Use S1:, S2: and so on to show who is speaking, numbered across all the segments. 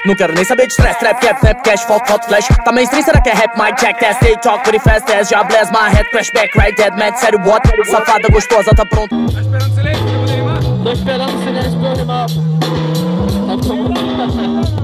S1: Não quero nem saber de stress, trap, cap, rap, cash, foto, flash. Tá mainstream, será que é rap, mic, check, test, they talk, pretty fast, as já bless my head, crash back, right, dead, mad, sério, what? Safada, gostosa, tá pronto.
S2: Tá esperando silêncio pra poder rimar?
S3: Tô esperando silêncio pra eu rimar. Tá pronto.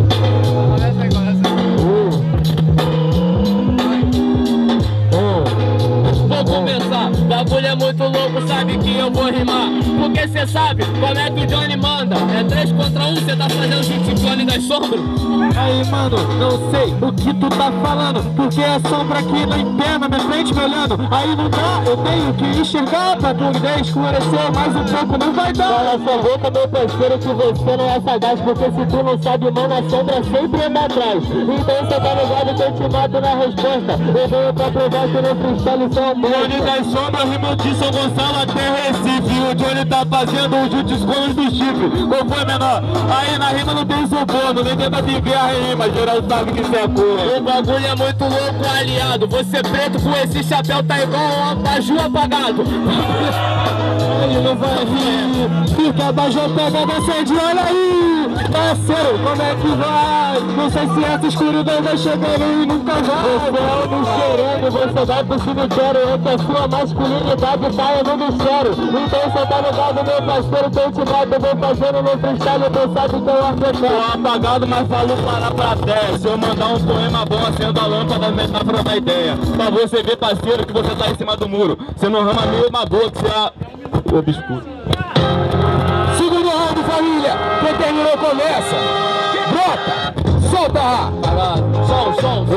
S3: Vou começar, o bagulho é muito louco, sabe que eu vou rimar. Porque cê sabe como é que o Johnny manda. É 3 contra 1, cê tá fazendo gente Johnny das sombras.
S4: Aí, mano, não sei o que tu tá falando, porque é sombra aqui na perna, minha frente me olhando. Aí não dá, eu tenho que enxergar pra poder escurecer mais um pouco, não vai dar.
S3: Cala sua boca, meu parceiro, que você não é sagaz. Porque se tu não sabe, mano, a sombra sempre anda atrás. Então cê tá ligado que eu te mato na resposta. Eu venho pra provar que no freestyle são bons.
S4: Johnny das sombras, rima de São Gonçalo até Recife. O Johnny tá fazendo o jutsu com os do chifre. Qual foi, menor? Aí na rima não tem suborno, nem tenta viver a rima, geral sabe que isso é cor.
S3: O bagulho é muito louco, aliado. Você preto com esse chapéu tá igual um abajur apagado.
S4: Ele não vai rir, fica abajur pegado, acende, olha aí. Parceiro, como é que vai? Não sei se essa escuridão vai chegar e nunca vai.
S3: Você é um cheirando, você vai pro cemitério. É que a sua masculinidade tá indo do sério. Então cê tá ligado, meu parceiro, que eu te mato. Eu vou fazendo no freestyle, tu sabe que eu arqueteto.
S4: Tô apagado, mas falo para pra terra. Se eu mandar um poema bom, acendo a lâmpada, metáfora da ideia. Pra você ver, parceiro, que você tá em cima do muro. Você não rama meio uma boa, que você é obscuro. Segundo round, família. Quem terminou começa. Brota, solta.
S3: Som.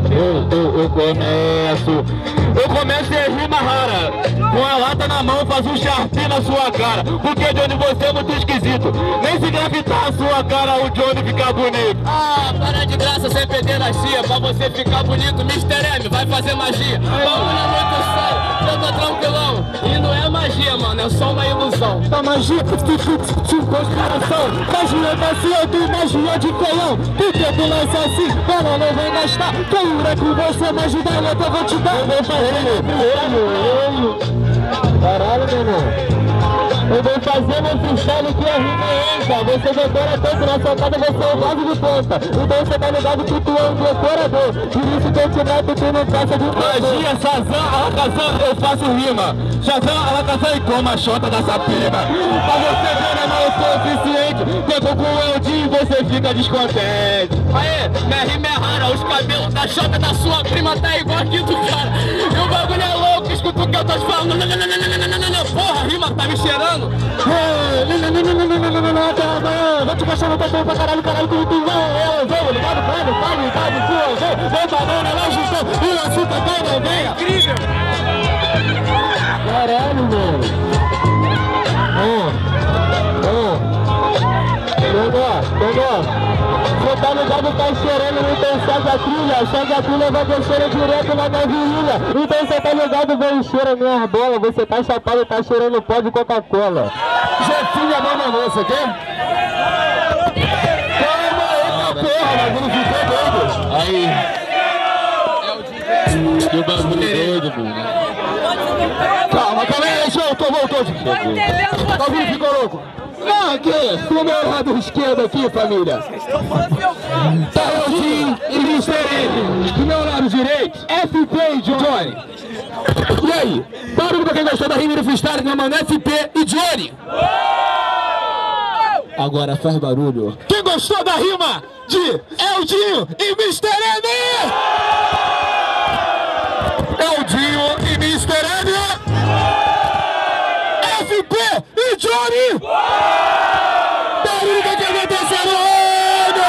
S4: Eu começo e é rima rara. Com a lata na mão, faz um sharpie na sua cara. Porque Johnny, você é muito esquisito. Nem se gravitar a sua cara, o Johnny fica bonito.
S3: Ah, para de graça, sem pederastia. Pra você ficar bonito, Mr. M vai fazer magia. Bagulho é muito sério, eu tô tranquilão. E não é magia, mano, é só uma ilusão.
S4: Da magia, conspiração. Magia da ciência, magia de canhão. Tu tenta lançar assim, mano, não vem gastar. Caura com você, mas de dar letra eu vou te dar. Eu vou fazer
S3: Caralho, meu irmão. Eu vou fazer meu freestyle que a rima entra. Você decora tanto na sua casa, você é o vaso de ponta. Então você tá ligado que tu é um decorador. Por isso que eu te mato, tu não passa de
S4: magia, Shazam, Alakazam, eu faço rima. Shazam, Alakazam e toma a chota da sapina. Pra você ver, né, mas eu sou eficiente. Quando com o Eldinho você fica descontente.
S3: Aê, minha rima é rara. Os cabelos da chota da sua prima tá igual aqui do cara. E o bagulho é louco, escuta o que eu tô te falando. Porra, a rima tá me cheirando.
S4: Vou te baixar no tatão pra caralho, com tu eu vou ligado, vem banana, lá gestão, e o açúcar cai na veia.
S3: Incrível!
S4: Caralho, mano. Pegou. Você tá ligado, tá cheirando, então segue a trilha vai descer direto na minha virilha. Então você tá ligado, vem cheira minha bola, você tá chapado, tá cheirando pó de Coca-Cola. Jefinha, mama moça, quer? Calma aí, porra, mas ele ficou doido. Aí. Que bagulho doido, mano. Calma aí, voltou. Tá ouvindo, ficou louco? Não, aqui, pro meu lado esquerdo aqui, família. Tá Eldinho e Mr. M. Do meu lado direito, FP e Johnny. E aí, barulho pra quem gostou da rima do freestyle, meu mano, FP e Johnny. Agora faz barulho. Quem gostou da rima de Eldinho e Mr. M? Eldinho e Mr. M. FP e Johnny. Barulho pra quem aconteceu no ano.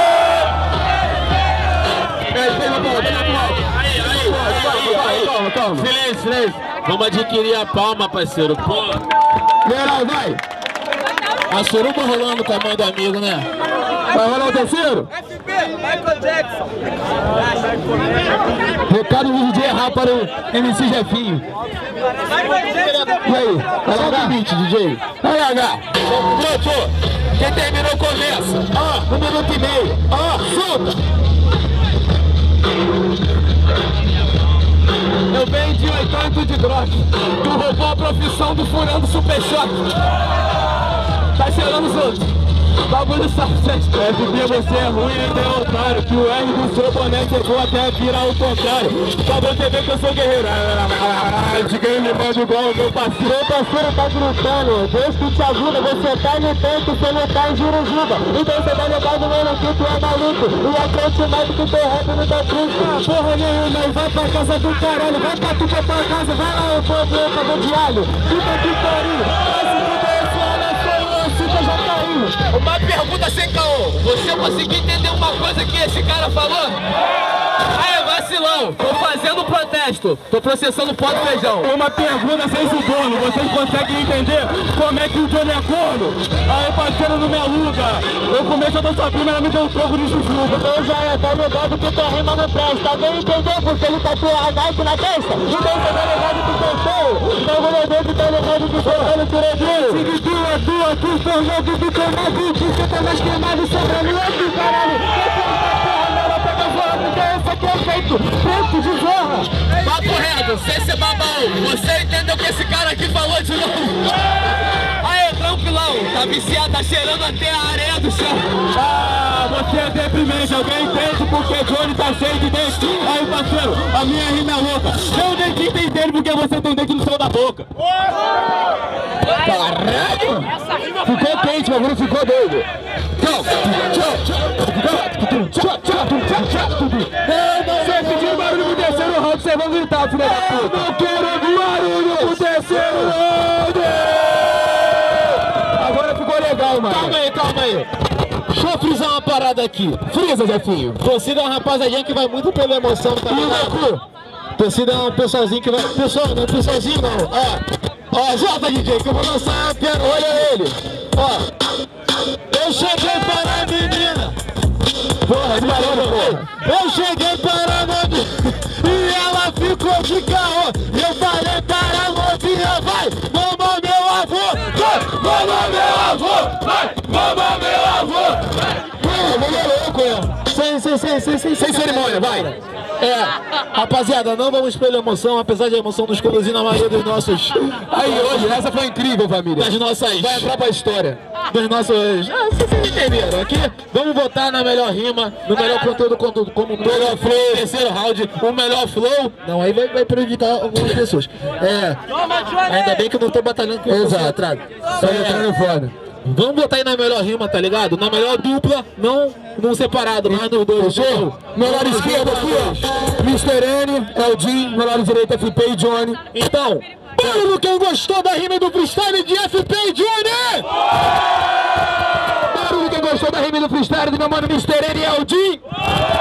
S4: Aí. Calma. Silêncio. Vamos adquirir a palma, parceiro. Pô. Geral, vai. A suruba rolando com a mão do amigo, né? Vai rolar o terceiro?
S2: FP, Michael Jackson.
S4: Recado do DJ errar para o MC Jefinho. E aí? Vai lá o beat, DJ. Vai lá, pronto. Quem terminou começa. 1 minuto e meio. Solta. Eu venho de 8 de droga. Tu roubou a profissão do furando super choque. Tá cheirando os outros.
S3: Bagulho sucesso. FB, você é ruim, ainda é otário. Que o R do seu boné chegou até virar o contrário. Pra você ver que eu sou guerreiro. De quem me manda igual o meu parceiro.
S4: Meu parceiro tá gritando, Deus que te ajuda, você tá no tempo, você não tá em Jurujuba. Então você tá ligado, mano, que tu é maluco. E a frente mais que teu rap não tá triste. Porra nenhuma, vai pra casa do caralho, vai pra tu pra tua casa, vai lá, eu vou ver cabelo de alho. Fica aqui, carinho, vai se fuder esse ano, foi o Cita já caiu.
S5: Uma pergunta sem caô, você conseguiu entender uma coisa que esse cara falou? Aí, vacilão, tô fazendo protesto, tô processando pó de feijão.
S3: Uma pergunta sem suborno, vocês conseguem entender como é que o Johnny é corno? Aí, parceiro, não me aluga. Eu começo da sua prima, ela me deu um troco de jujuba.
S4: Então já é, tá ligado que tua rima não presta. Alguém entendeu porque ele tatuou a Nike na testa? Então você tá ligado que teu show. Então vou levar que tá ligado que teu olho tiradinho. Se tua, tu Fernando do Tomado, que você tá mais queimado, sobrando outro caralho. Esse aqui é feito preto de zorra.
S5: Papo reto, sem ser babão, você entendeu o que esse cara aqui falou de novo? Aí, tranquilão, tá viciado, tá cheirando até a areia do chão.
S3: Ah, você é deprimente, alguém entende porque Johnny tá cheio de dente. Aí, parceiro, a minha rima é louca. Eu nem que entender porque você tem dente no céu da boca.
S4: Caralho! Ficou quente, mas não ficou doido.
S3: Se pedir barulho pro terceiro round, vocês vão gritar, filha da puta. Não quero barulho pro terceiro round. Agora ficou legal, mano.
S4: Calma aí. Deixa eu frisar uma parada aqui. Frisa, Zefinho. Torcida é uma rapazadinha que vai muito pela emoção, tá ligado? Torcida é um pessoalzinho que vai... Pessoal, não é pessoalzinho não. Ó, Jota DJ, que eu vou lançar a piada. Olha ele. Ó. Eu cheguei para a menina. Porra, porra. Eu cheguei para a menina e ela ficou de carro. Eu falei para a mocinha, vai, mama meu avô, vai, mama meu avô, vai, mama meu avô. Porra, vamos louco, é. Sem cerimônia, vai. Rapaziada, não vamos pela emoção, apesar de a emoção nos conduzir na maioria dos nossos...
S3: Aí, hoje, essa foi incrível, família.
S4: Das nossas...
S3: Vai entrar pra história.
S4: Dos nossos... vocês entenderam aqui? Vamos votar na melhor rima, no melhor conteúdo como um melhor flow, terceiro round, o melhor flow. Não, aí vai prejudicar algumas pessoas. Ainda bem que eu não tô batalhando com você atrás.
S3: Só entrando foda.
S4: Vamos botar aí na melhor rima, tá ligado? Na melhor dupla, não separado, mas nos dois.
S3: Fechou? Meu lado esquerdo aqui, ó. Mr. N, Eldin, meu lado direito FP e Johnny.
S4: Então, barulho quem gostou da rima do freestyle de FP e Johnny!
S3: Barulho quem gostou da rima do freestyle do meu mano Mr. N e Eldin.